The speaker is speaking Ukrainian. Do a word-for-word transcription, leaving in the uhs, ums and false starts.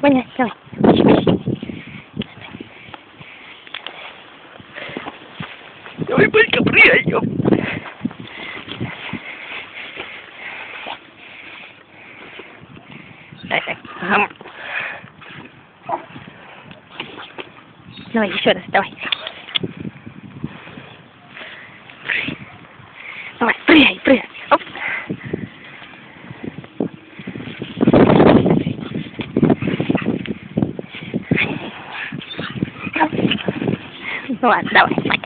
Гоняй, давай. Давай, Белька, прыгай, ёп. Так, так. Ага. Давай, еще раз, давай. Давай, прыгай, прыгай. Оп. Ну ладно, давай.